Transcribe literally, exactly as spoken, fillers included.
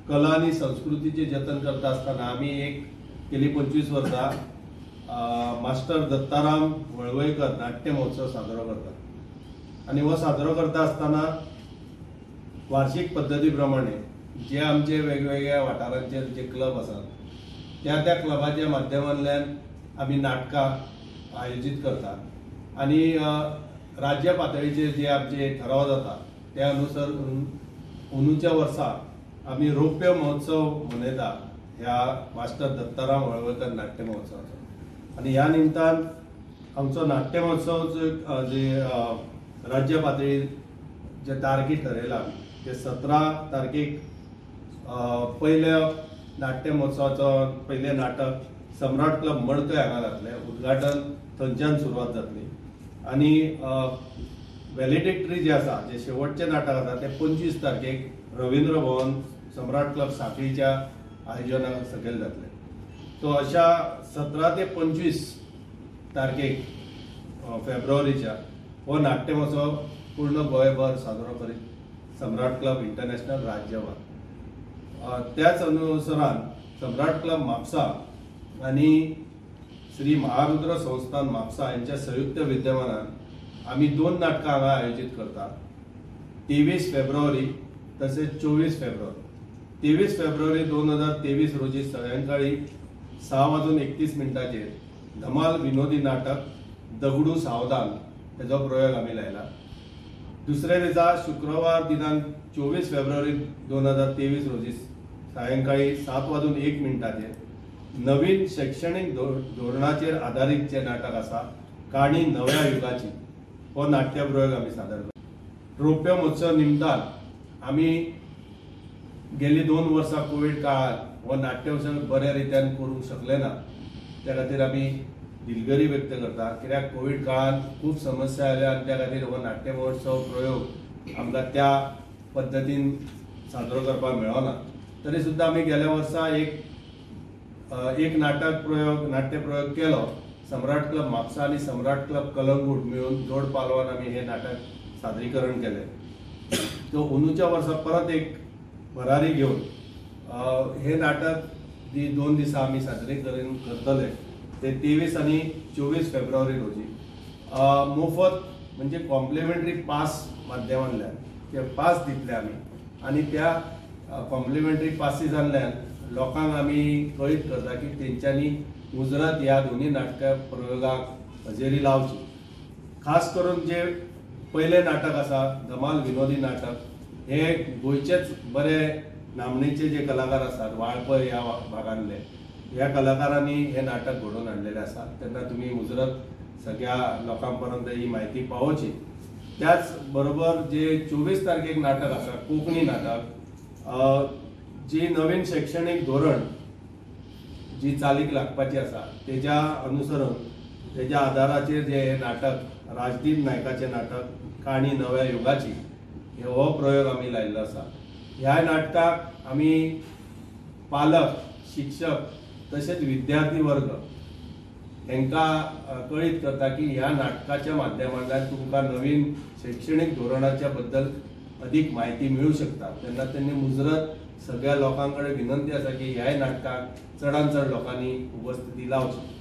कला आणि संस्कृतीचे जतन करता असताना आम्ही एक गेली पंचवीस वर्सां मास्टर दत्ताराम वळवयकर नाट्य महोत्सव साजरो करतात आणि हो साजरो करता असताना वार्षिक पद्धती प्रमाणे जे आमचे वेगवेगळ्या वाठारांचे जे क्लब असतात त्या त्या क्लबाच्या माध्यमांतल्यान आमी नाटकां आयोजीत करतात आणि राज्य पातळीचेर जे आमचे ठराव जाता त्या अनुसार अंदूच्या वर्सा आमी रौप्य महोत्सव मनयता ह्या मास्टर दत्ताराम वळवयकर नाट्य महोत्सवाचो आणि ह्या निमतान आमचो नाट्य महोत्सव जे राज्य पातळीर जे तारखी ठरयला ते सतरा तारखेक पयल्या नाट्य महोत्सवाचो पयलें नाटक सम्राट क्लब मडकय हांगा जातलें उद्घाटन थंयच्यान सुरवात जातली आणि वॅलिडिक्टरी जे आसा जे शेवटचें नाटक आसा ते पंचवीस तारखेक रवींद्र भवन सम्राट क्लब सांखळीच्या आयोजनाक सकयल जातले। सो अशा सतरा ते पंचवीस तारखेक फेब्रुवारीच्या हो नाट्य महोत्सव पूर्ण गोंयभर साजरो करीत सम्राट क्लब इंटरनॅशनल राज्यभर त्याच अनुसरान सम्राट क्लब म्हापसा आणि श्री महारुद्र संस्थान म्हापसा यांच्या संयुक्त विद्यमानान आम्ही दोन नाटकां हांगा आयोजीत करतात। तेवीस फेब्रुवारी तसेच चोवीस फेब्रुवारी तेवीस फेब्रुवारी दोन हजार तेवीस रोजी सायंकाळी सहा वाजून एकतीस मिनटाचेर धमाल विनोदी नाटक दगडू सावधान हेजो प्रयोग आमी लायला। दुसऱ्या दिसा शुक्रवार दिनांक चोवीस फेब्रुवारी दोन हजार तेवीस रोजी सायंकाळी सात वाजून एक मिनटाचेर नवीन शैक्षणिक धोरणाचेर आधारित जे नाटक आसा काणी नव्या युगाची हो नाट्य प्रयोग आमी सादर करता। रौप्य महोत्सव निमतान आमी गेली दोन वर्सां कोविड काळात हो नाट्य उत्सव बऱ्या रित्यान करूंक शकले ना, त्या खातीर आमी दिलगिरी व्यक्त करता कित्याक कोविड काळात खूब समस्या आयल्या आनी त्या खातीर हो नाट्य महोत्सव प्रयोग आमकां त्या पद्दतीन साजरो करपाक मेळ्ळो ना। तरी सुद्दां आमी गेल्या वर्सा एक एक नाटक प्रयोग नाट्य प्रयोग केलो। सम्राट क्लब म्हापसा आणि सम्राट क्लब कलंगूट मिळून जोड पालवान आमी हे नाटक सादरीकरण केले। तो अंदूच्या वर्सा परत एक भरारी घेवन हे नाटक जी दोन दिसां आमी सादरीकरण करतले ते तेवीस आणि चोवीस फेब्रुवारी रोजी मोफत म्हणजे कॉम्प्लिमेंटरी पास माध्यमांतल्यान ते पास दितले आमी आणि त्या कॉम्प्लिमेंटरी पासीसांतल्यान लोकांक आमी कळीत करता की तेंच्यांनी मुजरत ह्या दोन्ही नाटका प्रयोगाक हजेरी लावची। खास करून जे पयले नाटक आसा धमाल विनोदी नाटक हे गोंयचेच बरे नामनेचे जे कलाकार आसात वाळपय ह्या भागांतले ह्या कलाकारांनी हे नाटक घडोवन हाडलेले आसा तेन्ना तुमी मुजरत सगळ्या लोकां पर्यंत ही म्हायती पावोवची। त्याच बरोबर जे चोवीस तारखेक नाटक आसा कोंकणी नाटक जी नवीन शैक्षणिक धोरण जी चालीक लागपाची आसा तेज्या अनुसरून तेज्या आदाराचेर जे हे नाटक राजदीप नायकाचें नाटक काणी नव्या युगाची हो प्रयोग आमी लायिल्लो आसा। ह्या नाटकाक आमी पालक शिक्षक तसेच विद्यार्थी वर्ग हांकां कळीत करता की ह्या नाटकाच्या माध्यमांतल्यान तुमकां नवीन शैक्षणिक धोरणाच्या बद्दल अधिक माहिती मिळू शकता। तेन्ना त्यांनी मुजरत सगळ्या लोकांकडे विनंती आसा की ह्या नाटकाक चडांत चड लोकांनी उपस्थिती लावची।